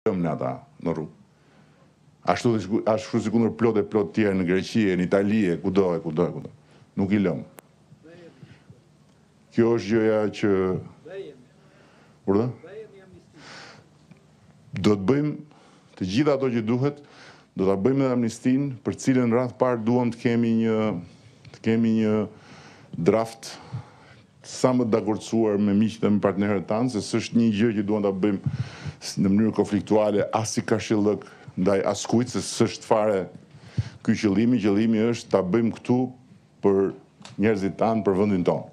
në ata në rrugë. Ashtu sikur plot e plot tjerë në Greqi, në Itali, kudo. Nuk i lëm. Kjo është gjëja që do të bëjmë të gjitha ato që duhet, do ta bëjmë edhe amnistin, për cilën radh parë duam të kemi një draft sa më dakordsuar me miqtë dhe me partnerët tanë, se s'është një gjë që duam ta bëjmë në mënyrë konfliktuale, as si kashillëk ndaj askujt, se s'është fare ky qëllimi. Qëllimi është ta bëjmë këtu për njerëzit tanë, për vendin tonë.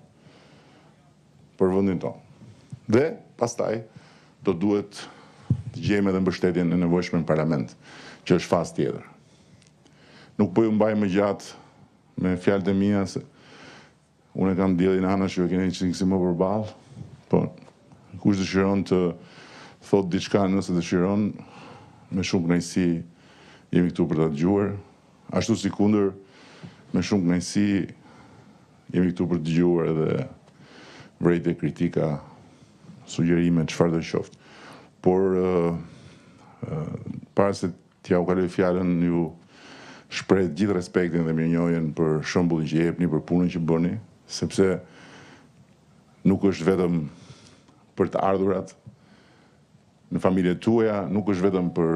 Dhe pastaj do duhet të gjejmë edhe mbështetjen e nevojshme në parlament, që është fazë tjetër. Nuk po ju mbaj më gjatë me fjalët e mia, se unë kam diellin anash që keni çiksi më përballë, po kush dëshiron të thotë diçka, nëse dëshiron, me shumë kënaqësi jemi këtu për ta dëgjuar. Ashtu si kundër, me shumë kënaqësi jemi këtu për të dëgjuar edhe vërejtje, kritika, sugjerime, çfarë do qoftë. Por para se t'ja u kaloj fjalën, ju shpreh gjithë respektin dhe mirënjohjen për shembullin që jepni, për punën që bëni, sepse nuk është vetëm për të ardhurat në familjet tuaja, nuk është vetëm për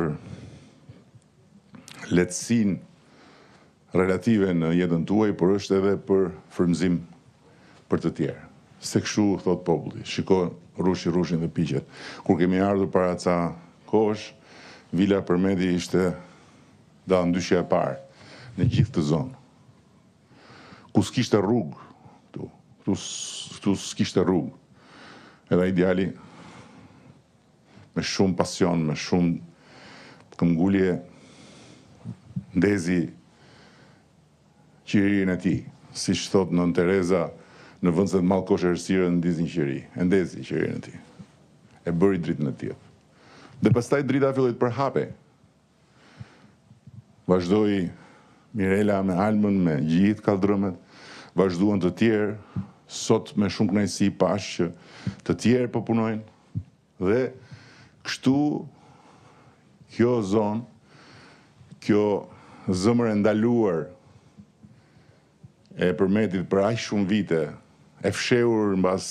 lehtësinë relative në jetën tuaj, por është edhe për frymëzim për të tjerë. Se kështu thot populli, shiko rushin dhe piqet. Kur kemi ardhur para ca kohësh, Vila Përmeti ishte ndyshja e parë në gjithë të zonë. Ku s'kishte rrugë, këtu s'kishte rrugë. Edhe ideali me shumë pasion, me shumë këmbgulje, ndezi qiririn e tij, siç thot nën Tereza, në vend se të mallkosh errësirën ndizin qiri, e ndezi qiririn e tij. E bëri dritën e tij. Dhe pastaj drita filloi të përhape. Vazhdoi Mirela me Almën, me gjithë kaldrëmet, vazhduan të tjerë, sot me shumë kënaqësi pash që të tjerë po punojnë. Dhe kështu kjo zonë, kjo zemër e ndaluar e Përmetit për aq shumë vite, e fshehur mbas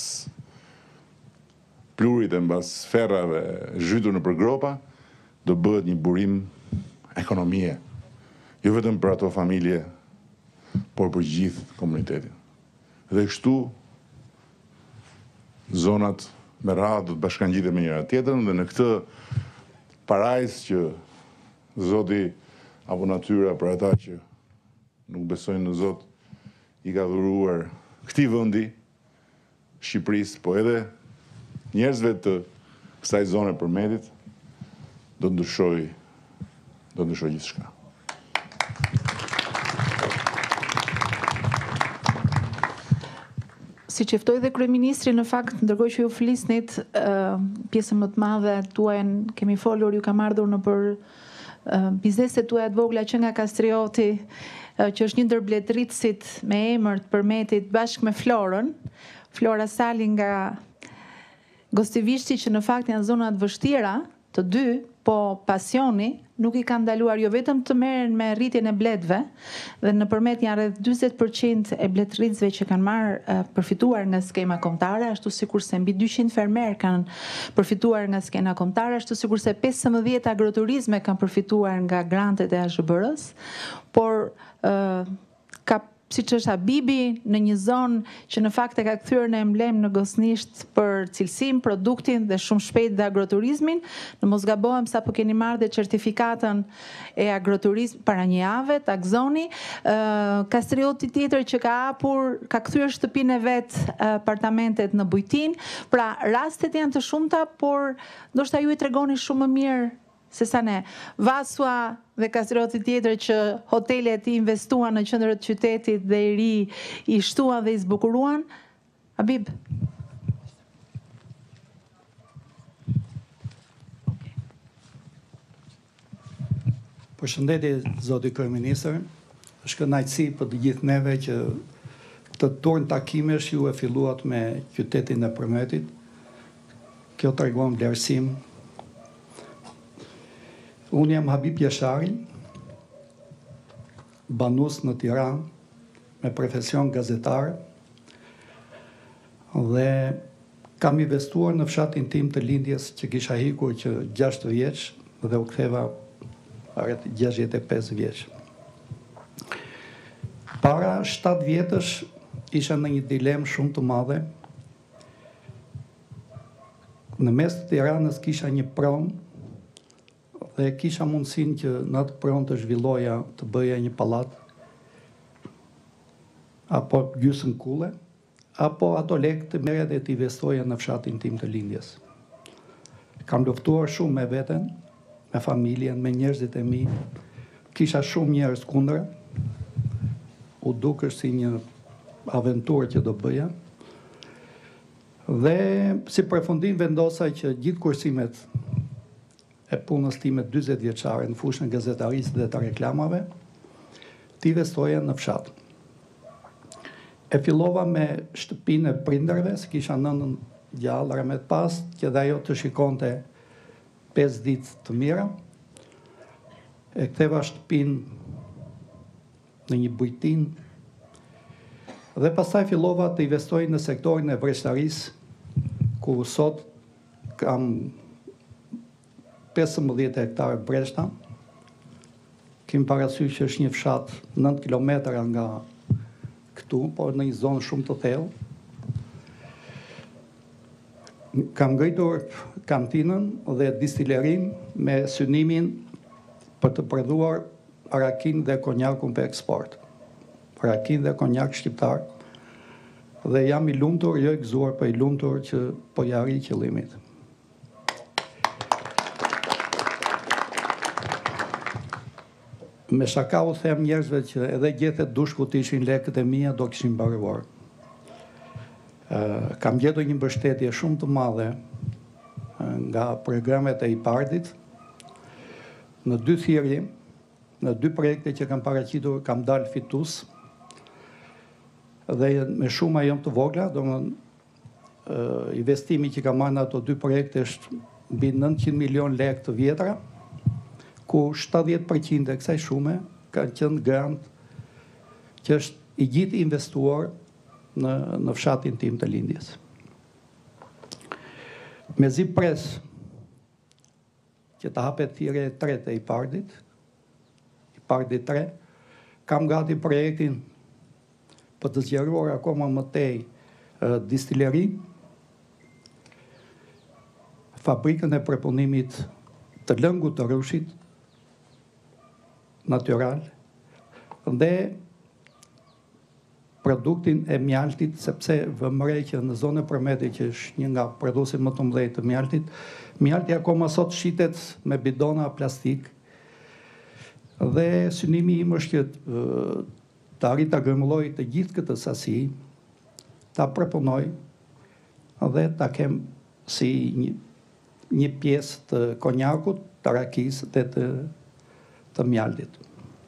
plurit e mbas ferrave, zhytur në përgropa, do bëhet një burim ekonomie. Jo vetëm për ato familje, por për gjithë komunitetin. Dhe kështu zonat me radhë do të bashkangjiten me njëra tjetrën, dhe në këtë parajsë që Zoti apo natyra, për ata që nuk besojnë në Zot, i ka dhuruar këtij vendi, Shqipërisë, po edhe njerëzve të kësaj zone Përmetit, do ndryshoj gjithçka. Si që ftoi dhe kryeministri, në fakt, ndërkohë që ju flisnit, pjesën më të madhe tuajën kemi folur, ju kam ardhur në për bizneset tuaja të vogla që nga Kastrioti, që është një ndër bletëritësit me emër të Përmetit bashkë me Florën. Flora Sali nga Gostivishti, që në fakt janë zonat vështira të dy, po pasioni nuk i ka ndaluar jo vetëm të merren me rritjen e bletëve, dhe në Përmet janë rreth 40% e bletëritësve që kanë marrë përfituar nga skema kombëtare, ashtu sikurse mbi 200 fermer kanë përfituar nga skema kombëtare, ashtu sikurse 15 agroturizme kanë përfituar nga grantet e AZHBR-s, por ka siç është Habibi në një zonë që në fakt e ka kthyer në emblem në gosnisht për cilësinë, produktin dhe shumë shpejt dhe agroturizmin. Në mos gabohem, sapo keni marrë dhe certifikatën e agroturizm para një jave, Takzoni. Kastrioti tjetër që ka hapur, ka kthyer shtëpinë e vet, apartamentet në Bujtin. Pra rastet janë të shumta, por ndoshta ju i tregoni shumë më mirë se sa ne. Vasua dhe Kastrioti tjetër që hotelet i investuan në qendrën e qytetit dhe i ri i shtuan dhe i zbukuruan. Habib. Përshëndetje, zoti kryeministër. Është kënaqësi për të gjithë neve që këtë turn takimesh ju e filluat me qytetin e Përmetit. Kjo tregon vlerësim Unë jam Habib Jeshari, banus në Tiranë, me profesion gazetar, dhe kam investuar në fshatin tim të lindjes që kisha hikur që 6 vjeç dhe u ktheva rreth 65 vjeç. Para 7 vjetësh isha në një dilemë shumë të madhe. Në mes të Tiranës kisha një pronë dhe kisha mundësinë që në atë pronë të zhvilloja, të bëja një pallat, apo gjysmë kulle, apo ato lekë të merret dhe të investoja në fshatin tim të lindjes. Kam luftuar shumë me veten, me familjen, me njerëzit e mi. Kisha shumë njerëz kundër. U dukej si një aventurë që do bëja. Dhe si përfundim vendosa që gjithë kursimet e punës time 40 vjeçare në fushën e gazetarisë dhe të reklamave të investoja në fshat. E fillova me shtëpinë e prindërve, se kisha nënën gjallë Rahmet pas, që dhe ajo të shikonte 5 ditë të mira. E ktheva shtëpinë në një bujtin, dhe pastaj fillova të investoj në sektorin e vreshtarisë, ku sot kam 15 hektarë breshta. Kim parasysh që është një fshat 9 kilometra nga këtu, por në një zonë shumë të thellë. Kam ngritur kantinën dhe distilerin me synimin për të prodhuar arakin dhe konjakun për eksport. Arakin dhe konjak shqiptar. Dhe jam i lumtur, jo i gëzuar, po i lumtur që po ja arri qëllimit. Me shaka u them njerëzve që edhe gjethet dushku të ishin lekët e mia, do kishin mbaruar. Kam gjetur një mbështetje shumë të madhe nga programet e IPARD-it. Në 2 thirrje, në 2 projekte që kam paraqitur, kam dalë fitues. Dhe me shuma jam të vogla, domethënë investimi që kam marrë në ato 2 projekte është mbi 900 milion lekë të vjetra, ku 70% e kësaj shume kanë qenë grant që është i gjithë investuar në fshatin tim të lindjes. Mezi pres që të hapet thirrja e 3 e IPARD-it, IPARD-i 3, kam gati projektin për të zgjeruar akoma më tej distileri, fabrikën e përpunimit të lëngut të rrushit natyral dhe produktin e mjaltit, sepse vëmërej që në zonën e Përmetit, që është një nga prodhuesit më të mëdhenj të mjaltit, mjalti akoma sot shitet me bidona plastik. Dhe synimi im është që të arrit ta grembulloj të gjithë këtë sasi, ta përpunoj dhe ta kem si një pjesë të konjakut, të rakisë dhe të mjaltit.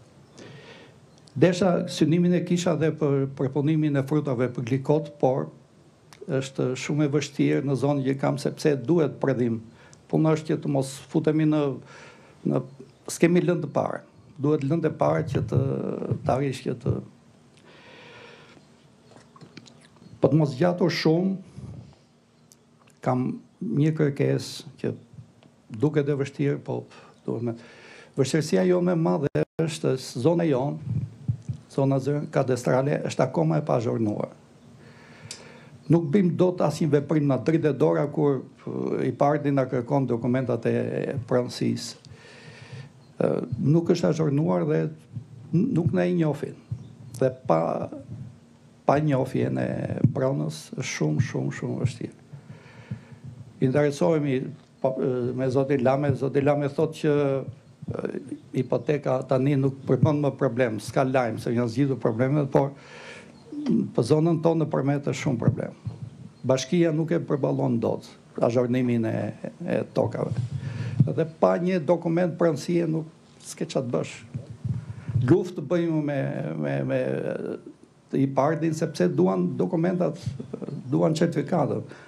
Desha synimin e kisha dhe për përpunimin e frutave për glikot, por është shumë e vështirë në zonë që kam, sepse duhet prodhim. Puna është që të mos futemi në s'kemi lëndë parë. Duhet lëndë parë që të arrish që të... Po të mos gjatur shumë, kam një kërkesë që duket e vështirë, po vështirësia jo më e madhe është zona jonë, zona kadastrale, është akoma e pazhurnuar. Nuk bim dot asnjë veprim në dritë dora kur IPARD-i na kërkon dokumentat e pronësisë. Nuk është azhurnuar dhe nuk na i njohin. Dhe pa njohjen e pronës është shumë vështirë. Interesohemi me zotin Lame. Zoti Lame thotë që hipoteka tani nuk përmend më problem, s'ka lajm se janë zgjidhur problemet, por për zonën tonë në Përmet është shumë problem. Bashkia nuk e përballon dot azhurnimin e tokave. Dhe pa një dokument pronësie nuk s'ke çfarë të bësh. Luftë bëjmë me IPARD-in sepse duan dokumentat, duan certifikatat.